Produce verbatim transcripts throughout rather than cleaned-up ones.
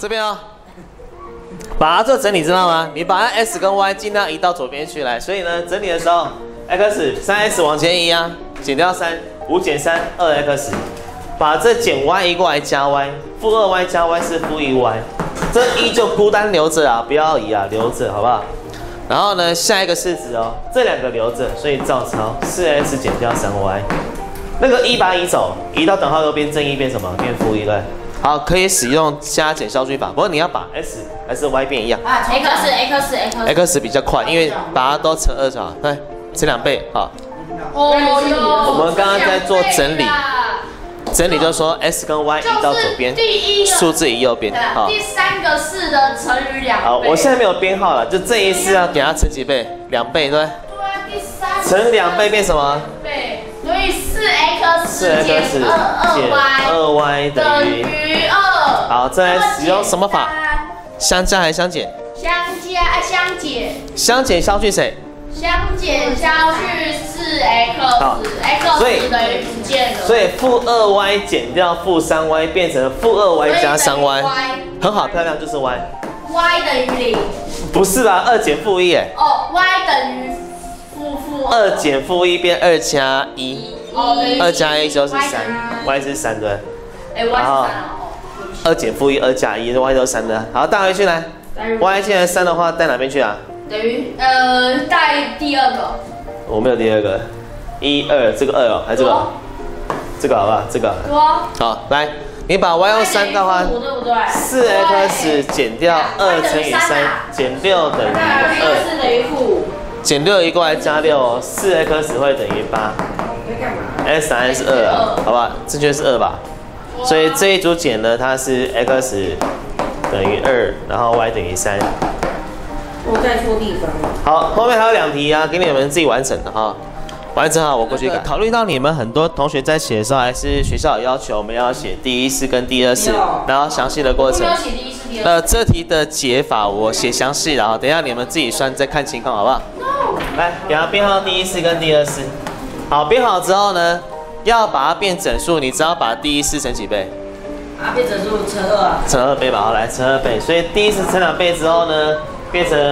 这边哦，把它做整理，知道吗？你把它 x 跟 y 尽量移到左边去来，所以呢，整理的时候 x 三 x 往前移啊，减掉三，五减三，二 x， 把这减 y 移过来加 y， 负二 y 加 y 是负一 y， 这一就孤单留着啊，不要移啊，留着好不好？然后呢，下一个式子哦，这两个留着，所以照抄四 x 减掉三 y， 那个一把它移走，移到等号右边正一变什么？变负一对。好，可以使用加减消去法，不过你要把 x 还是 y 变一样。 啊 ，x x x x 比较快，因为把它都乘二就好，对，乘两倍，好。 哦哟。 我们刚刚在做整理，整理就是说 x 跟 y 移到左边，数字移右边，好。 第三个式的乘以两倍。 好，我现在没有编号了，就这一式要给它乘几倍？两倍，对。 对啊，第三。 乘两倍变什么？ 倍，所以四 x 减二 y 等于二。 好，再来使用什么法？相加还是相减？ 相加，相减。 相减消去谁？ 相减消去四 x，x 等于不见了。 所以负二 y 减掉负三 y 变成负二 y 加三 y， 很好，漂亮，就是 y。 y 等于零。 不是吧？二减负一哎。 哦 ，y 等于负负二。 二减负一变二加一。二加一就是三 ，y 是三对。 哎 ，y 是三哦。 二减负一，二加一 ，y 都是三的。好，带回去来。y 现在三的话，带哪边去啊？ 等于呃，带第二个。 我没有第二个，一二这个二哦，还是这个？这个好不好？这个。好，来，你把 y 用三的话，四 x 减掉二乘以三，减六等于二。减六移过来加六哦，四 x 会等于八。x 答案是二啊，好不好？正确是二吧？所以这一组减呢，它是 x 等于二，然后 y 等于三。 我在错地方。 好，后面还有两题啊，给你们自己完成的哈。完成好，我过去看。考虑到你们很多同学在写的时候，还是学校有要求我们要写第一式跟第二式，然后详细的过程。呃，这题的解法我写详细了哈，等一下你们自己算再看情况好不好？来，给它编号第一式跟第二式。好，编好之后呢，要把它变整数，你只要把第一式乘几倍？ 啊，变整数乘二啊。 乘二倍吧，好来乘二倍。所以第一式乘两倍之后呢，变成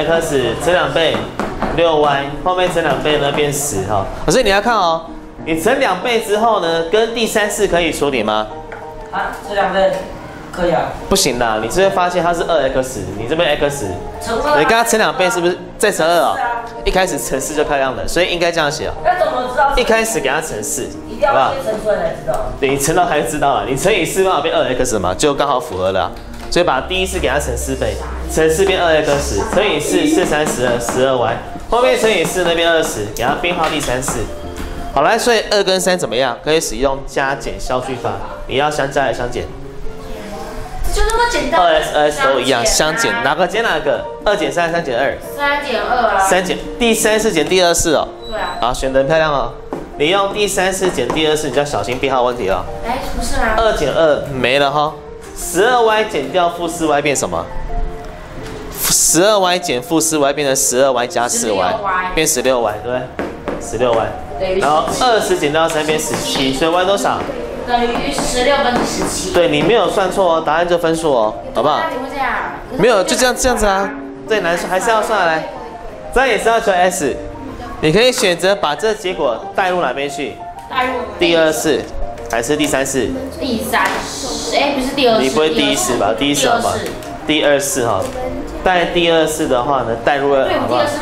x 乘两倍。六 y 后面乘两倍呢变十哈，可是你要看哦，你乘两倍之后呢，跟第三式可以处理吗？ 啊，乘两倍可以啊。 不行啦，你这边发现它是二 x， 你这边 x， 乘二， 你刚刚乘两倍是不是再乘二哦？一开始乘四就漂亮了，所以应该这样写哦。 那怎么知道？ 一开始给它乘四， 一定要先乘出来才知道。 对，你乘到才知道了，你乘以四刚好变二 x 嘛，就刚好符合了。所以把第一式给它乘四倍，乘四变二 x， 乘以四，四三十二，十二 y。后面乘以四那边二十，给它编号第三式。好来，所以二跟三怎么样？可以使用加减消去法。你要相加还是相减？ 就这么简单。 二 s 二 s 都一样，相减哪个减哪个？二减三，三减二。 三减二啊。 三减第三式减第二式哦。 对啊。 好，选得很漂亮哦。你用第三式减第二式，你就要小心编号问题哦。 哎，不是吗？ 二减二没了哈。十二 y 减掉负四 y 变什么？十二 y 减负四 y 变成十二 y 加四 y， 变十六 y， 对不对？十六 y， 然后二十减掉三变十七，所以 y 多少？ 等于十六分之十七。 对，你没有算错哦，答案就分数哦，好不好？没有，就这样这样子啊。最难算还是要算来，这样也是要求 s。你可以选择把这结果带入哪边去？ 带入第二式还是第三式？ 第三式，哎，不是第二式。 你不会第一式吧？第一式好吗？第二式哈。带第二式的话呢，带入二，好不好？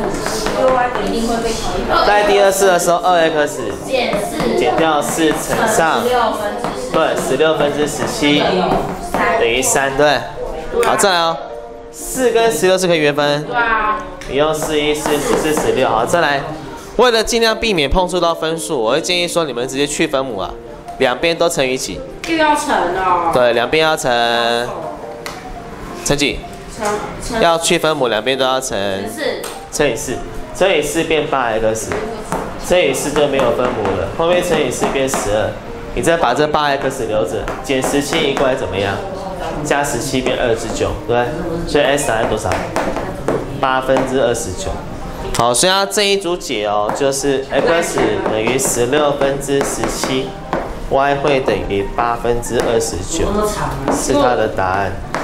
带第二式的时候，二 x 减四减掉四乘上，对，十六分之十七等于三，对。好，再来哦，四跟十六是可以约分。 对啊。 你用四一四四四十六，好，再来。为了尽量避免碰触到分数，我会建议说你们直接去分母啊，两边都乘以几？ 又要乘哦。 对，两边要乘，乘几？要去分母，两边都要乘乘以四，乘以四变八 x， 乘以四就没有分母了，后面乘以四变十二，你再把这八 x 留着，减十七移过来怎么样？加十七变二十九，对不对？所以 s 答案多少？八分之二十九。好，所以它这一组解哦，就是 x 等于十六分之十七 ，y 会等于八分之二十九，是它的答案。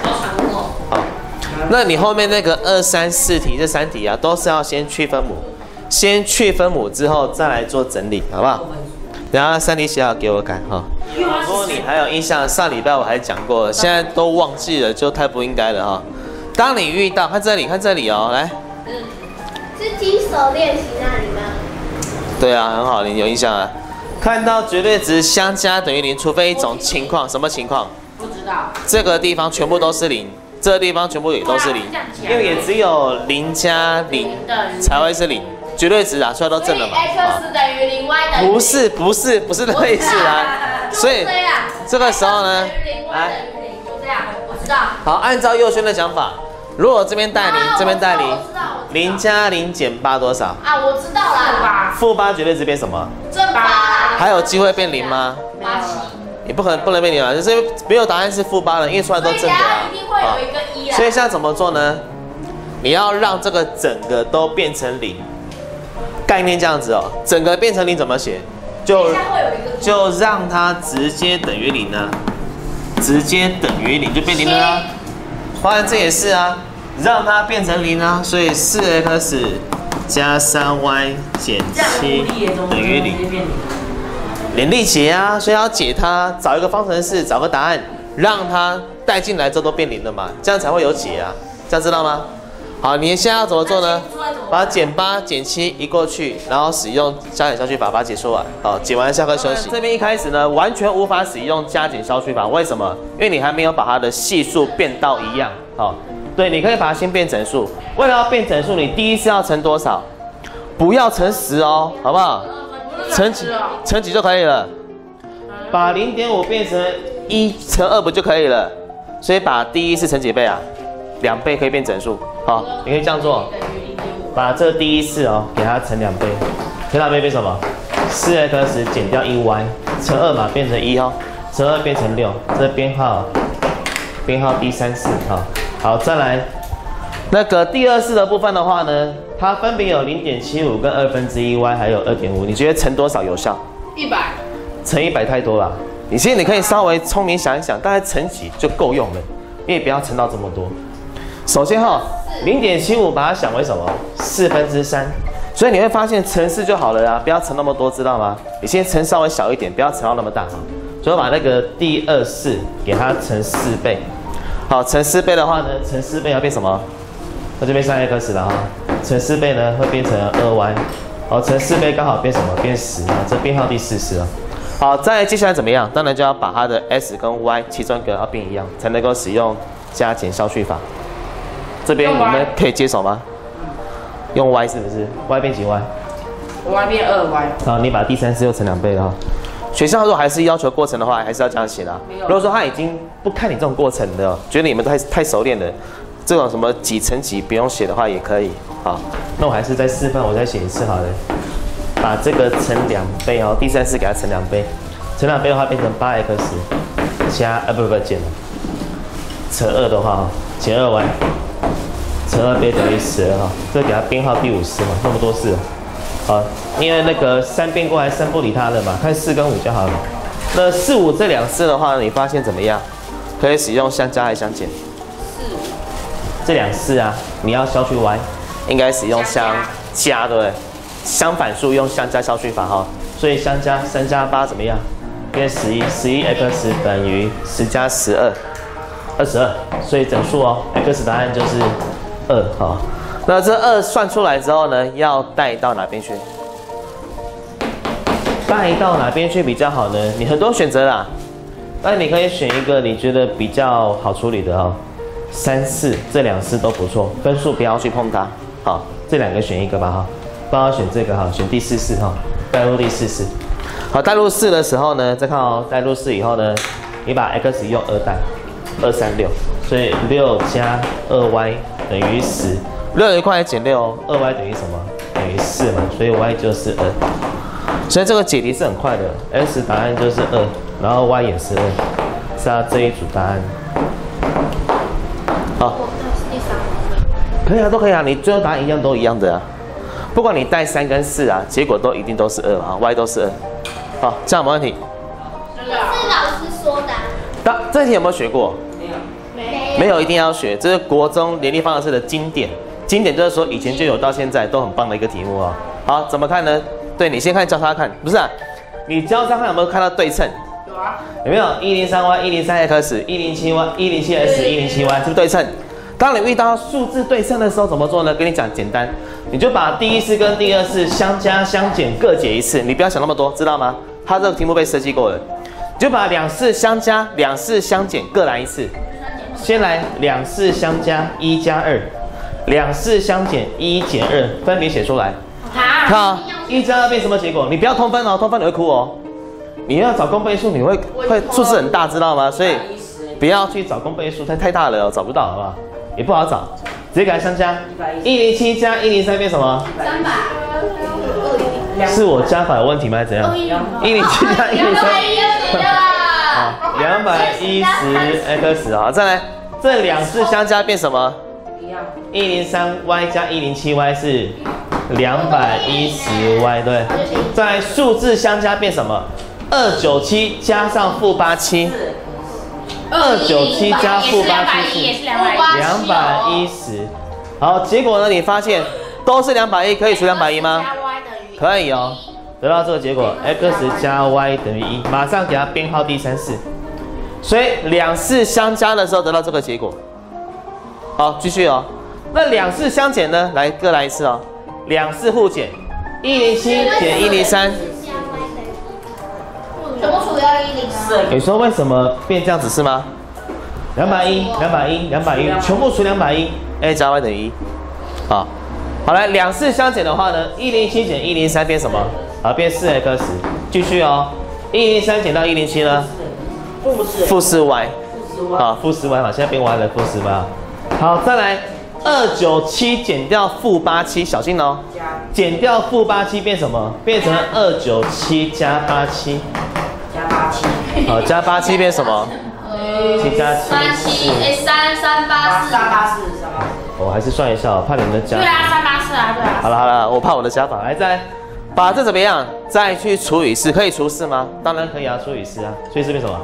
有传过。 好，那你后面那个二三四题这三题啊，都是要先去分母，先去分母之后再来做整理，好不好？等下三题写好给我改哈。如果你还有印象，上礼拜我还讲过，现在都忘记了，就太不应该了哈。当你遇到，看这里，看这里哦，来。 嗯，是提手练习那里吗？ 对啊，很好，你有印象啊。看到绝对值相加等于零，除非一种情况，什么情况？ 不知道。 这个地方全部都是零，这个地方全部也都是零，因为也只有零加零才会是零。绝对值打出来都正的嘛。 x 等于零，y 等于不是不是不是这个意思啊。所以这个时候呢， 来，就这样，我知道。 好，按照右轩的讲法，如果这边带零，这边带零，零加零减八多少？ 啊，我知道啦。 负八绝对值变什么？ 正八。 还有机会变零吗？ 八七。 你不可能不能变零啊，就是没有答案是负八了，因为出来都正的啊。 一定会有一个一啦。 所以现在怎么做呢？你要让这个整个都变成零。概念这样子哦，整个变成零怎么写？就就让它直接等于零呢，直接等于零就变零了啊。当然这也是啊，让它变成零啊，所以四 x 加三 y 减七等于零，联立解啊，所以要解它，找一个方程式，找个答案，让它带进来之后都变零了嘛，这样才会有解啊，这样知道吗？好，你现在要怎么做呢？把减八减七移过去，然后使用加减消去法把它解出来。好，解完下课休息。这边一开始呢，完全无法使用加减消去法，为什么？因为你还没有把它的系数变到一样。好，对，你可以把它先变整数。为了要变整数，你第一次要乘多少？不要乘十哦，好不好？乘几？乘几就可以了。把零点五变成一乘二不就可以了？所以把第一次乘几倍啊？两倍可以变整数。好，你可以这样做，把这第一次哦，给它乘两倍，乘两倍变什么？四 x 减掉一 y 乘二嘛，变成一哦，乘二变成六，这编号编号第三次哈。好，再来那个第二次的部分的话呢，它分别有零点七五跟二分之一 y 还有二点五，你觉得乘多少有效？ 一百。 乘一百太多了，你现在你可以稍微聪明想一想，大概乘几就够用了，因为不要乘到这么多。首先哈，零点七五把它想为什么？四分之三，所以你会发现乘四就好了啊，不要乘那么多，知道吗？你先乘稍微小一点，不要乘到那么大。所以把那个第二式给它乘四倍。好，乘四倍的话呢，乘四倍要变什么？那就变三 x 了哈。乘四倍呢会变成二 y。好，乘四倍刚好变什么？变十啊，这编号第四式啊。好，再接下来怎么样？当然就要把它的 s 跟 y 其中一个要变一样，才能够使用加减消去法。这边你们可以接手吗？用 y 是不是 ？y 变几 y？y 变二 y。 好，你把第三式又乘两倍了哈。学校如果还是要求过程的话，还是要这样写的、啊。如果说他已经不看你这种过程的，觉得你们太太熟练了，这种什么几乘几不用写的话也可以。好，那我还是再示范，我再写一次好了。把这个乘两倍哦，第三式给它乘两倍，乘两倍的话变成八 x 加呃不不不减了，乘二的话减二 y。乘二倍等于十二哈，这给它编号第五式嘛，那么多式，好，因为那个三变过来，三不理它了嘛，看四跟五就好了。那四五这两式的话，你发现怎么样？可以使用相加还是相减？四五这两式啊，你要消去 y， 应该使用相加，对不对？相反数用相加消去法哈，所以相加三加八怎么样？变十一，十一 x 等于十加十二，二十二，所以整数哦 ，x 答案就是。二好，那这二算出来之后呢，要带到哪边去？带到哪边去比较好呢？你很多选择啦，那你可以选一个你觉得比较好处理的哈、哦，三四这两式都不错，分数不要去碰它。好，这两个选一个吧哈，帮我选这个哈，选第四式哈，带入第四式。好，带入四的时候呢，再看哦，带入四以后呢，你把 x 用二代，二三六，所以六加二 y。等于十，六有一块减六哦，二 y 等于什么？等于四嘛，所以 y 就是二。所以这个解题是很快的 ，x 答案就是二，然后 y 也是二，是它这一组答案。好，可以啊，都可以啊，你最后答案一样都一样的啊，不管你带三跟四啊，结果都一定都是二啊 ，y 都是二。好，这样没问题。 是老师说的。 那这题有没有学过？ 没有。 没有一定要学，这是国中联立方程式的经典。经典就是说以前就有到现在都很棒的一个题目哦。好，怎么看呢？对你先看交叉看，不是啊？你交叉看有没有看到对称？ 有啊。 有没有一零三 y、一零三 x、一零七 y、一零七 s、一零七 y， 是不是对称？当你遇到数字对称的时候怎么做呢？跟你讲简单，你就把第一式跟第二式相加相减各解一次，你不要想那么多，知道吗？它这个题目被设计过了，你就把两式相加、两式相减各来一次。先来两式相加一加二，两式相减一减二，分别写出来。看啊，一加二变什么结果？你不要通分哦，通分你会哭哦。你要找公倍数，你会会数字很大，知道吗？所以不要去找公倍数，太太大了，找不到，好不好？也不好找，直接给它相加。一零七加一零三变什么？ 三百。 是我加法有问题吗？还是怎样？一零七加一零三。好，两百一十 x 啊，再来，这两式相加变什么？ 一样。 一零三 y 加一零七 y 是两百一十 y， 对。再来数字相加变什么？二九七加上负八七。二九七加负八七是两百一十。好，结果呢？你发现都是两百一，可以除两百一吗？可以哦。得到这个结果 ，x 加 y 等于一，马上给它编号第三式。所以两式相加的时候得到这个结果。好，继续哦。那两式相减呢？来，各来一次哦。两式互减，一零七减一零三。 全部除掉一零四。 你说为什么变这样子是吗？两百一，两百一，两百一，全部除两百一 ，a 加 y 等于一。好，好来，两式相减的话呢，一零七减一零三变什么？好，变四 x。继续哦，一零三减到一零七呢？ 负四。 负四 y。好，负四 y 嘛，现在变 y 了，负四 y。好，再来，二九七减掉负八七，小心哦。减掉负八七变什么？变成二九七加八七。 加八七。 好，加八七变什么？七加七。 三七，哎，三三八四。 三八四，三八四。 我还是算一下，我怕你们的加。 对啊，三八四啊，对啊。 好了好了，我怕我的加法，来再把这怎么样？再去除以四，可以除四吗？当然可以啊，除以四啊。除以四变什么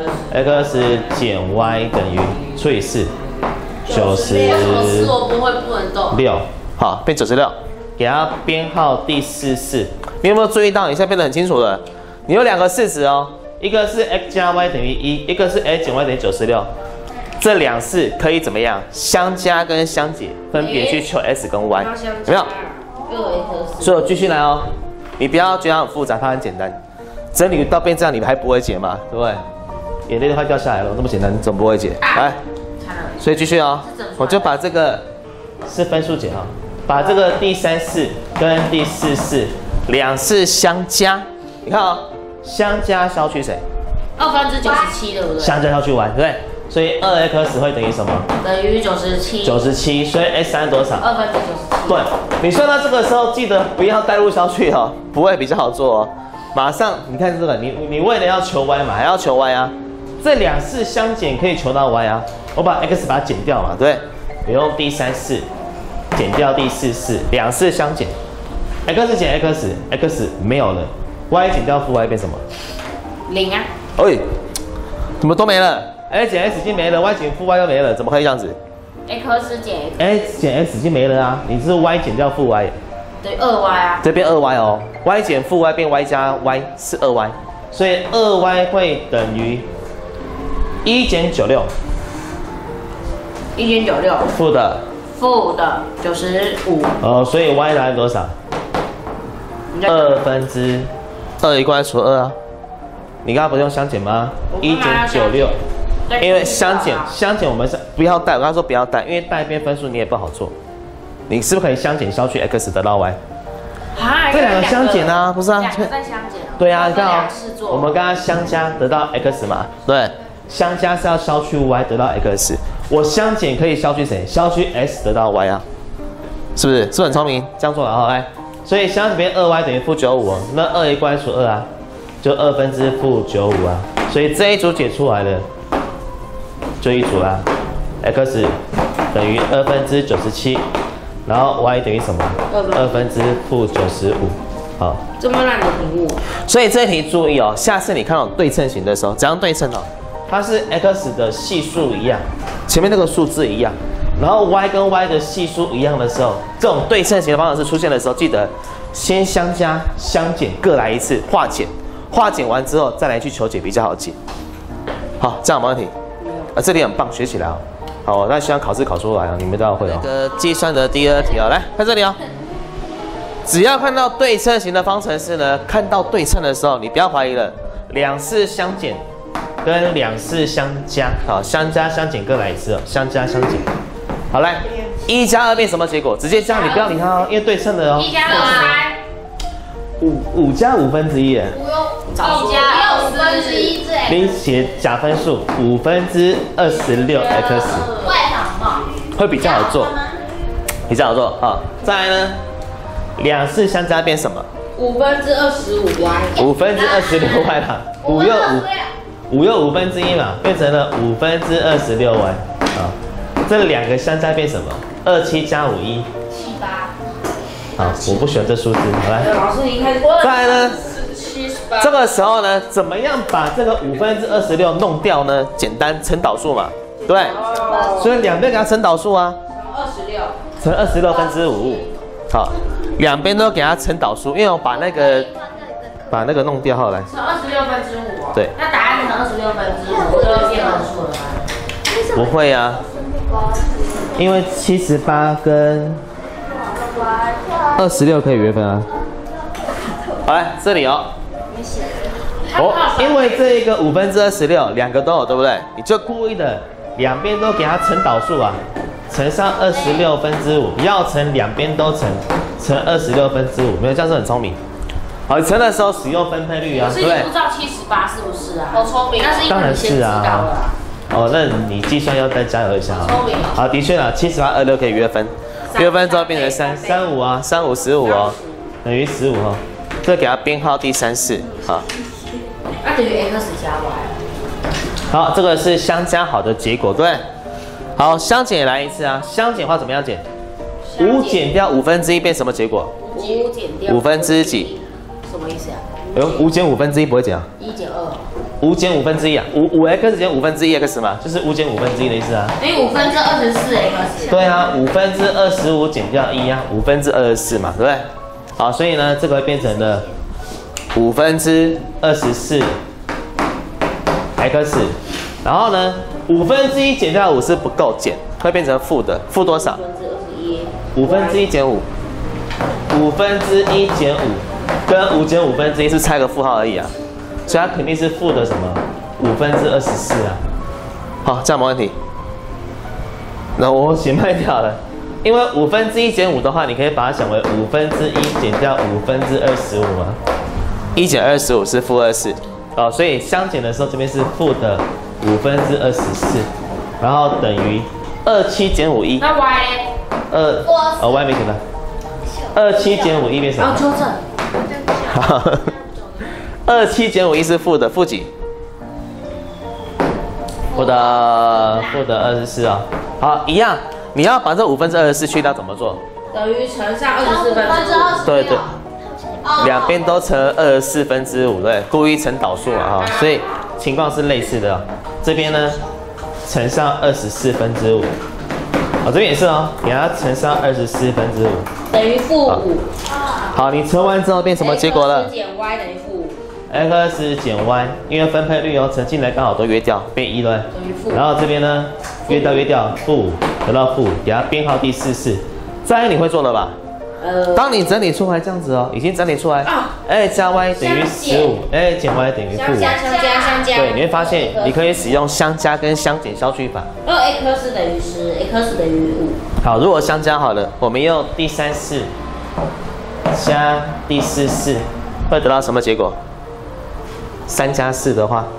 ？x 减 y 等于除以四，九十我不会不能动。 六，好，变九十六，给它编号第四式。你有没有注意到？你现在变得很清楚了。你有两个式子哦，一个是 x 加 y 等于一，一个是 x 减 y 等于九十六。这两式可以怎么样？相加跟相减，分别去求 s 跟 y， 有没有？所以我继续来哦，你不要觉得它很复杂，它很简单。整理到变这样，你们还不会解吗？对不对？眼泪都快掉下来了，这么简单，怎么不会解？来，所以继续哦，我就把这个是分数解啊，把这个第三式跟第四式两式相加，你看哦，相加消去谁？ 二分之九十七，对不对？ 相加消去 y， 对不对？所以二 x 会等于什么？ 等于九十七。 九十七，所以 x 三多少？ 二分之九十七。 对，你算到这个时候，记得不要带入消去哦，不会比较好做哦。马上，你看这个，你你为了要求 y 嘛，还要求 y 啊。这两式相减可以求到 y 啊。我把 x 把它减掉嘛，对不对？我用第三式减掉第四式，两式相减 ，x 减 x，x 没有了 ，y 减掉负 y 变什么？ 零啊。 哎，怎么都没了？ x 减 x 已经没了 ，y 减负 y 都没了，怎么可以这样子 ？x 减 x 减 x 已经没了啊，你是 y 减掉负 y， 对，二 y 啊， 这边二 y 哦 ，y 减负 y 变 y 加 y 是二 y， 所以二 y 会等于一减九六， 一减九六， 负的， 负的九十五， 哦，所以 y 答案多少？二分之二一过来除二啊，你刚刚不是用相减吗？一减九六。因为相减，相减我们是不要带，我刚刚说不要带，因为带边分数你也不好做。你是不是可以相减消去 x 得到 y？ 这两个相减啊，不是啊？ 两个在相减。 对啊，你看哦，我们刚刚相加得到 x 嘛，对，相加是要消去 y 得到 x， 我相减可以消去谁？消去 s 得到 y 啊，是不是？是不是很聪明？这样做了，好来，所以相减变二 y 等于负九五，那二一过来除二啊，就二分之负九五啊，所以这一组解出来了。就一组啦 ，x 等于二分之九十七，然后 y 等于什么？二分之负九十五。好， 这么烂的题目。 所以这题注意哦，下次你看到对称型的时候，怎样对称哦？它是 x 的系数一样， 前面那个数字一样，然后 y 跟 y 的系数一样的时候，这种对称型的方程式出现的时候，记得先相加、相减各来一次，化简，化简完之后再来去求解比较好解。好，这样没问题。啊，这里很棒，学起来哦。好，那希望考试考出来啊，你们都要会哦。那个计算的第二题哦，来看这里哦。只要看到对称型的方程式呢，看到对称的时候，你不要怀疑了，两次相减跟两次相加，好，相加相减各来一次哦，相加相减。好，来，一加二变什么结果？直接加，你不要理它哦，因为对称的哦。 一加二三。 五五加五分之一耶。 五有一加五分之一之 x。 你写假分数，五分之二十六 x。 外场嘛。 会比较好做，比较好做啊。再来呢，两次相加变什么？ 五分之二十五 y。 五分之二十六 y 啦，五又五，五又五分之一嘛，变成了五分之二十六 y 啊。这两个相加变什么？二七加五一。 七八。 好，我不喜欢这数字，好来。 老师，你看。 再来呢？这个时候呢，怎么样把这个五分之二十六弄掉呢？简单，乘导数嘛，对不对？所以两边给它乘导数啊。 二十六。 乘二十六分之五。好，两边都给它乘导数，因为我把那个把那个弄掉后来。 乘二十六分之五。 对。 那答案乘二十六分之五就变分数了吗？ 不会啊，因为七十八跟二十六可以约分啊。好来，这里哦。哦，因为这一个五分之二十六，两个都有，对不对？你就故意的两边都给它乘导数啊，乘上二十六分之五，要乘两边都乘，乘二十六分之五，没有这样是很聪明。好，你乘的时候使用分配率啊，对不对？ 不知道七十八是不是啊？好聪明，那是因为你先知道了。 哦，那你计算要再加油一下啊。 聪明。 好，的确啊，七十八、二六可以约分，约分之后变成三三五啊，三五十五哦，等于十五哦。这给它编号第三式，好。 那等于 x 加 y。 好，这个是相加好的结果，对不对？好，相减也来一次啊。相减的话怎么样减？五减掉五分之一变什么结果？ 五减掉五分之几？ 什么意思啊？ 哎呦，五减五分之一不会减啊？ 一减二。 五减五分之一啊？五五 x 减五分之一 x 嘛，就是五减五分之一的意思啊。 等于五分之二十四 x。 对啊，五分之二十五减掉一啊，五分之二十四嘛，对不对？好，所以呢，这个会变成了五分之二十四 x， 然后呢，五分之一减掉五是不够减，会变成负的，负多少？五分之一减五，五分之一减五跟五减五分之一是差个负号而已啊，所以它肯定是负的什么？五分之二十四啊。好，这样没问题。那我写慢掉了。因为五分之一减五的话，你可以把它想为五分之一减掉五分之二十五嘛。一减二十五是负二四，哦，所以相减的时候这边是负的五分之二十四，然后等于二七减五一。 那 y 二哦 y 没写到。二七减五一变什么？ 要纠正。 二七减五一是负的，负几？负的负的二十四啊。好，一样。你要把这五分之二十四去掉怎么做？ 等于乘上二十四分之五。 对对，两边都乘二十四分之五，对，故意乘导数嘛哈，所以情况是类似的、哦。这边呢，乘上二十四分之五，哦，这边也是哦，给它乘上二十四分之五， 等于负五。 好，你乘完之后变什么结果了 ？x 减 y 等于负五。 x 减 y， 因为分配率哦，乘进来刚好都约掉，变一了。 等于负。 然后这边呢，约掉约掉，负五得到负五，给它编号第四式。这样你会做了吧？ 呃， 当你整理出来这样子哦，已经整理出来，x 加 y 等于十五 ，x 减 y 等于负五。 相加相加相加。 对，你会发现你可以使用相加跟相减消去法。 二 x 等于十 ，x 等于五。 好，如果相加好了，我们用第三式加第四式，会得到什么结果？三加四的话，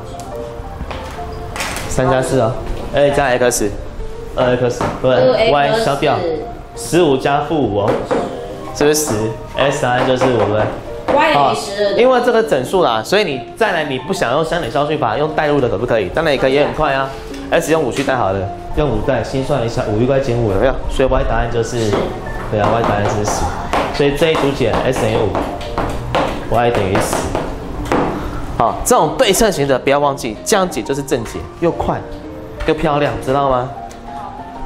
三加四哦 ，x 加 x， 二 x， 对 ，y 消掉，十五加负五哦，是不是十 ？x 答案就是我们。 y 等于十。 因为这个整数啦，所以你再来你不想用相减消去法，用代入的可不可以？当然也可以，也很快啊。x 用五去代好了，用五代，心算一下，五一块减五有没有？所以 y 答案就是，对啊 ，y 答案是十。所以这一组解 x 等于五 ，y 等于十。好，这种对称型的不要忘记，这样解就是正解，又快又漂亮，知道吗？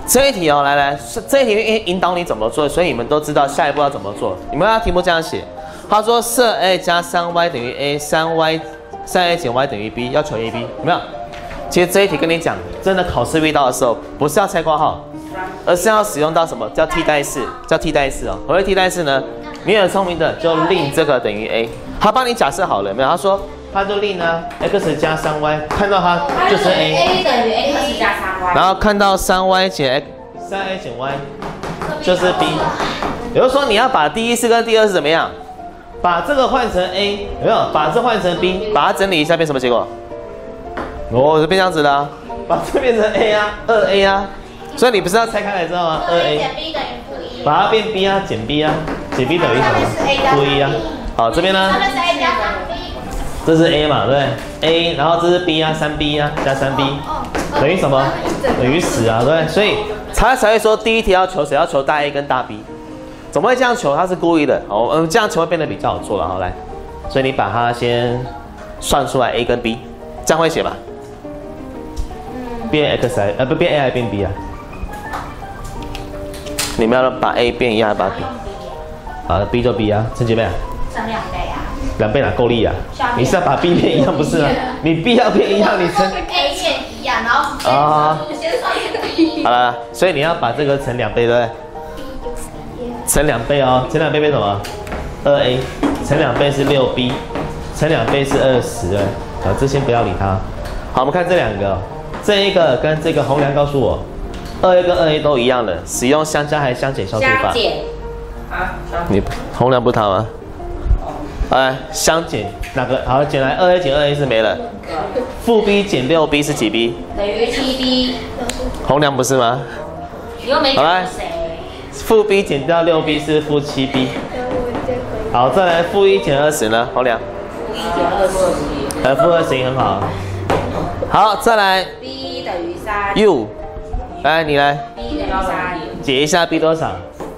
这一题哦，来来，这一题引导你怎么做，所以你们都知道下一步要怎么做。你们要题目这样写，他说设 a 加三 y 等于 a， 三 y 三 a 减 y 等于 b， 要求 a b， 有没有？其实这一题跟你讲，真的考试遇到的时候，不是要拆括号，而是要使用到什么叫替代式，叫替代式哦。何谓替代式呢？你很聪明的就令这个等于 a， 他帮你假设好了，有没有？他说他就令呢 x 加三 y， 看到它就是 a， a 等于 x 加三 y， 然后看到三 y 减 x， 三 a 减 y 就是 b。也就是说你要把第一式跟第二式怎么样？把这个换成 a， 有没有？把这换成 b， 把它整理一下变什么结果？哦，就变这样子的啊，把这变成 a 啊，二 a 啊。所以你不是要拆开来知道吗？二 a 减 b 等于负一， 把它变 b 啊，减 b 啊，减 b 等于什么？负一啊。好，这边呢？ 上面是 a 加上 b， 这是 a 嘛，对不对 ？a， 然后这是 b 啊，三 b 啊，加三 b， 等于什么？等于十啊，对不对？所以才才会说第一题要求谁？要求大 A 跟大 B。怎么会这样求？他是故意的。哦，嗯，这样求会变得比较好做了。好，来，所以你把它先算出来 a 跟 b， 这样会写吧？变 x 还呃不变 a 还变 b 啊？你们要把 a 变一样，还是把 b？ 好 ，b 就 b 啊，陈姐妹啊。 乘两倍啊。 两倍哪够力啊？你是要把 b 变一样不是啊？你 b 要变一样，你乘 a 变一样，然后啊， 先算 b。 好了，所以你要把这个乘两倍，对不对？乘两倍哦，乘两倍变什么？二 a， 乘两倍是六 b， 乘两倍是二十，对。好，这先不要理它。好，我们看这两个，这一个跟这个红梁告诉我，二 a 跟二 a 都一样的，使用相加还是相减消除法？ 相减。啊， 你红梁不是它吗？来，相减哪个？好，减来二 a 减二 a 是没了。负 b 减六 b 是几 b？ 等于七 b。 红梁不是吗？ 你又没讲谁？ 负 b 减掉六 b 是负七 b。好，再来负一减二十呢？红梁。 负一减二十。 呃，负二十很好。好，再来。 b 等于三。 u， 来你来。 b 等于三。 解一下 b 多少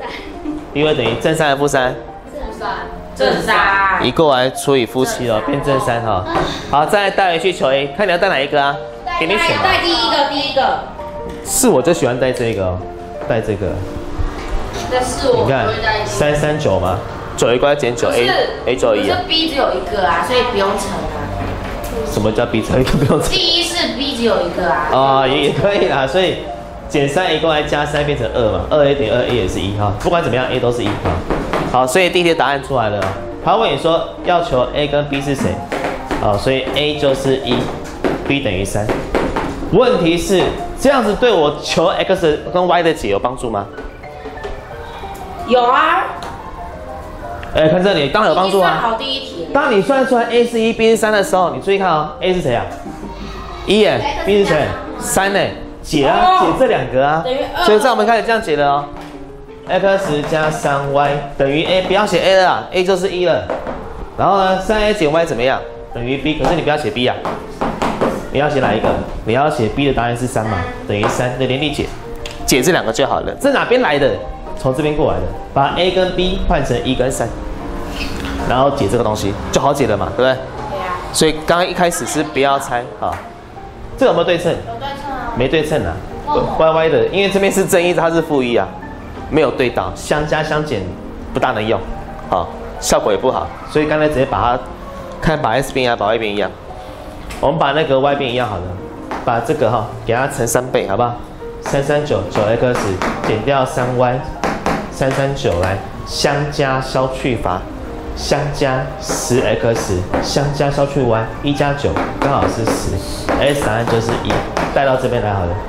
？b 会等于正三还是负三？ 正三。 正三。 移过来除以负七哦，变正三哈。好，再来带回去求 a， 看你要带哪一个啊？给你选。 带第一个，第一个。 是我就喜欢带这个哦，带这个。 但是我你看三三九吗？九一过来减九 a a 九一啊。 可是 b 只有一个啊，所以不用乘啊。 什么叫 b 只有一个不用乘？ 第一是 b 只有一个啊。 哦，也也可以啦，所以减三 a 过来加三变成二嘛，二 a 等于二 a 也是一哈，不管怎么样 a 都是一哈。好，所以第一题答案出来了。他问你说要求 a 跟 b 是谁？好，所以 a 就是一 ，b 等于三。问题是这样子对我求 x 跟 y 的解有帮助吗？ 有啊。 哎、欸，看这里，当然有帮助啊。 好，第一题。 当你算出来 a 是一 ，b 是三的时候，你注意看哦 ，a 是谁啊？一耶 ，b 是谁？三呢？解啊，解这两个啊。 等于二。 所以在我们开始这样解了哦。x 加三 y 等于 a， 不要写 a 了啦 ，a 就是一了。然后呢，三 a 减 y 怎么样？等于 b， 可是你不要写 b 啊，你要写哪一个？你要写 b 的答案是三嘛，等于三，那联立解，解这两个就好了。这哪边来的？从这边过来的，把 a 跟 b 换成一跟三，然后解这个东西就好解了嘛，对不对？ 对啊。 所以刚刚一开始是不要猜啊，这有没有对称？ 有对称啊。 没对称啊，歪歪的，因为这边是正一，它是负一啊。没有对到，相加相减不大能用，好，效果也不好，所以刚才直接把它看把 s 变一样，把 y 变一样，我们把那个 y 变一样好了，把这个哈给它乘三倍，好不好？三三九九 x 减掉三 y， 三三九来相加消去法，相加十 x 相加消去 y， 一加九刚好是十 ，s 答案就是一，带到这边来好了。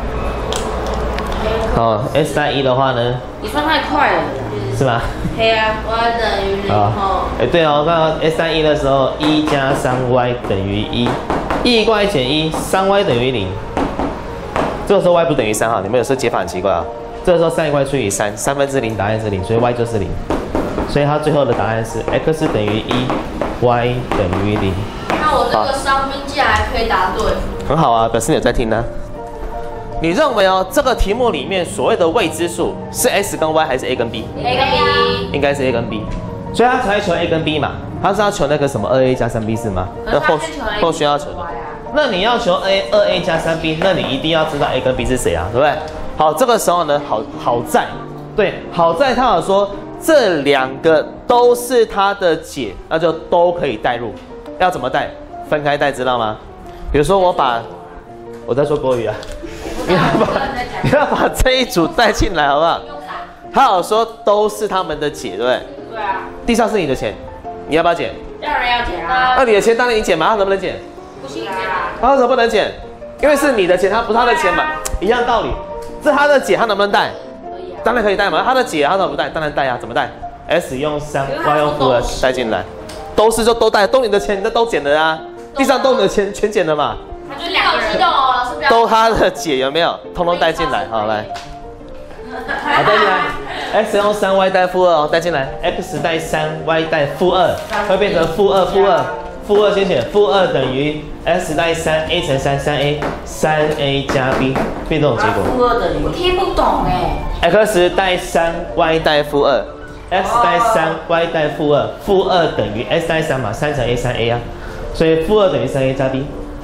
好 ，s 带一的话呢？ 你算太快了， 是吗？ 对啊 y 等于零啊后。 哎，对哦，刚刚 s 带一的时候，一加三 y 等于一，一过来减一，三 y 等于零。这个时候 y 不等于三哈，你们有时候解法很奇怪啊。这个时候三一块除以三，三分之零答案是零，所以 y 就是零。所以它最后的答案是 x 等于一 ，y 等于零。 那我这个商兵竟然还可以答对， 很好啊，表示你有在听呢。你认为哦，这个题目里面所谓的未知数是 x 跟 y 还是 a 跟 b？ A 跟 B 应该是 a 跟 b， 所以他才会求 a 跟 b 嘛，他是要求那个什么二 a 加三 b 是吗？那后后续要求的。那你要求 a 二 a 加三 b， 那你一定要知道 a 跟 b 是谁啊，对不对？ 好，这个时候呢，好好在，对，好在他有说这两个都是它的解，那就都可以带入。要怎么带？分开带，知道吗？比如说我把，我在说国语啊，你要把你要把这一组带进来，好不好？他有说都是他们的解，对不对？ 对啊。 地上是你的钱，你要不要捡？ 当然要捡啊。 那你的钱当然你捡嘛，他能不能捡？ 不行啊。 他为什么不能捡？因为是你的钱，他不是他的钱嘛，一样道理。这他的解，他能不能带？ 可以啊。 当然可以带嘛。他的解，他怎么不带？当然带啊，怎么带 ？S 用三 ，Y 用负二带进来，都是就都带，都你的钱，你的都捡的啊。地上都你的钱全捡的嘛。 他就两个人动哦，老师不要。 都他的解有没有？通通带进来，好来。好，带进来 ，x 用三 y 带负二哦，带进来 ，x 带三 y 带负二，会变成负二负二，负二先写，负二等于 x 带三 a 乘三三 a， 三 a 加 b， 变这种结果。 负二等于我听不懂哎。 x 带三 y 带负二 ，x 带三 y 带负二，负二等于 x 带三嘛，三乘 a 三 a 啊，所以负二等于三 a 加 b。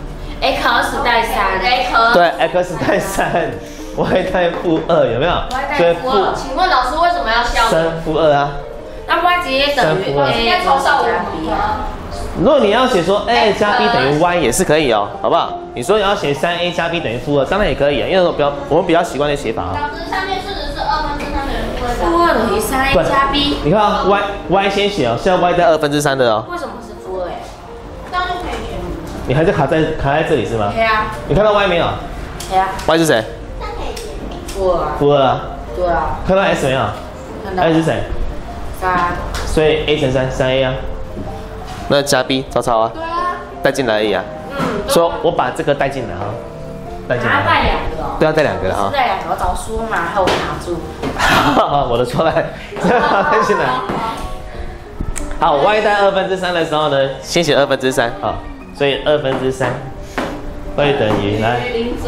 x 带三 ，x 对 x 带三。y 带负二有没有？ y 带负二，请问老师为什么要消？ 三负二啊。 那 y 直接等于 a 应该抄上我们啊。 如果你要写说 a 加 b 等于 y 也是可以哦，好不好？你说你要写三 a 加 b 等于负二，当然也可以啊，因为我比较我们比较习惯的写法啊。 老师上面是不是二分之三等于负二等于三 a 加 b。 你看啊 y y 先写哦，现在 y 带二分之三的哦。 为什么是负二哎？ 这样就可以填。 你还是卡在卡在这里是吗？ 对啊。 你看到 y 没有？ 对啊。 y 是谁？ 负二啊。 负二啊。 对啊。 看到 s 没有？ 看到。 s 是谁？ 三。 所以 a 乘三三 a 啊。那加 b 抄抄啊。 对啊。 带进来而已啊。嗯。说我把这个带进来啊。带进来。 还要带两个哦。 对啊，带两个啊。 带两个，我早说嘛，害我卡住。 我的错来，带进来。好 ，y 带二分之三的时候呢，先写二分之三啊，所以二分之三会等于来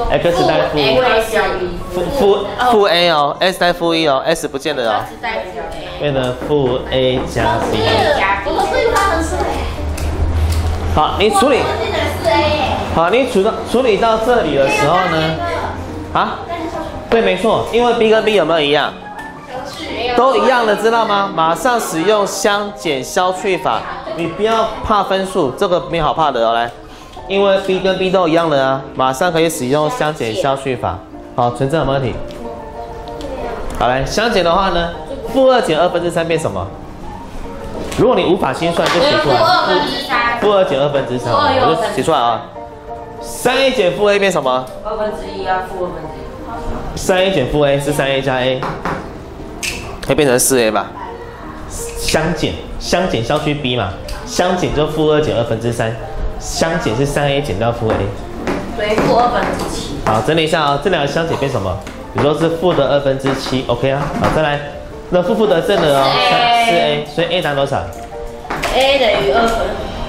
x 带负负负负 a 哦 ，s 带负一哦 ，s 不见了哦，变成负 a 加 b。 我是他们是。 好，你处理。好，你处到处理到这里的时候呢，啊，对，没错，因为 b 跟 b 有没有一样？都一样的，知道吗？马上使用相减消去法，你不要怕分数，这个没好怕的哦。来，因为 b 跟 b 都一样的啊，马上可以使用相减消去法。好，存证有没有问题？好，来相减的话呢，负二减二分之三变什么？如果你无法心算，就写出来。 负二分之三。 负二减二分之三，我就写出来啊。三 a 减负 a 变什么？ 二分之一啊，负二分之一。 三 a 减负 a 是三 a 加 a。会变成四 a 吧，相减相减消去 b 嘛，相减就负二减二分之三，相减是三 a 减掉负 a， 所以负二分之七。 好，整理一下啊、哦，这两个相减变什么？比如说是负的二分之七 ，OK 啊，好，再来，那负负得正的哦，四 a， 所以 a 等多少 ？a 等于二分。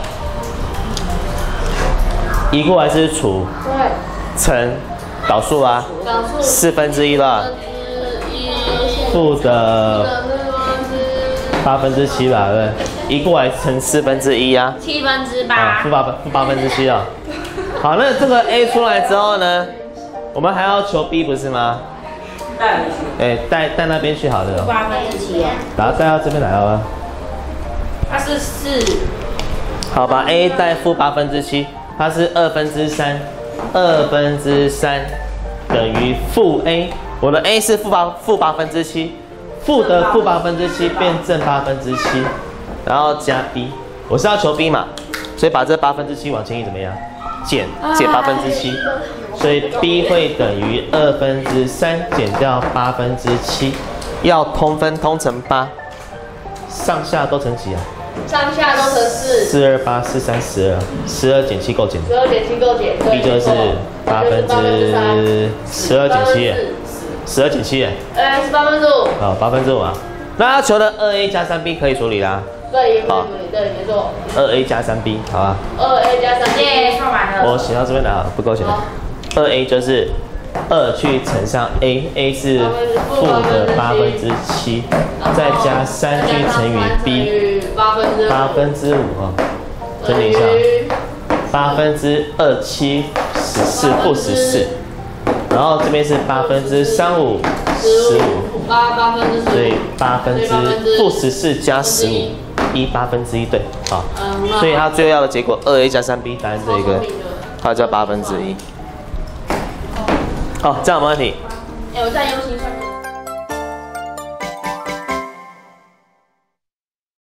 移过来是除， 对， 乘，导数啊，四分之一了。负的八分之七吧，对不对？移过来乘四分之一啊， 七分之啊， 八， 负八分负八分之七啊。好，那这个 a 出来之后呢，我们还要求 b 不是吗？ 带回去。 哎，带带那边去好的。 八分之七啊。 然后带到这边来好吧？ 它是四。 好，把 a 带负八分之七，它是二分之三，二分之三等于负 a。我的 a 是负八负八分之七，负的负八分之七变正八分之七，然后加 b， 我是要求 b 嘛，所以把这八分之七往前移怎么样？减减八分之七，所以 b 会等于二分之三减掉八分之七，要通分通乘八，上下都乘几啊？ 上下都乘四。 四二八四三十二，十二减七够减。 十二减七够减。 b 就是八分之十二减七。十二减七耶， 呃，是八分之五。 好，八分之五啊。那要求的二 a 加三 b 可以处理啦。 对，也可以处理，对，没错。 二 a 加三 b， 好吧。 二 a 加三 b， 耶，算完了。 我写到这边来啊，不够写。二 a 就是二去乘上 a，a 是负的八分之七，再加三去乘以 b， 八分之八分之五啊。整理一下，八分之二七十四负十四。 然后这边是八分之三五十五， 八八分之十五， 所以八分之负十四加十五，一八分之一，对，好，所以它最后要的结果二 a 加三 b， 答案这一个，它叫八分之一。好，这样有没有问题？ 哎，我在用心算。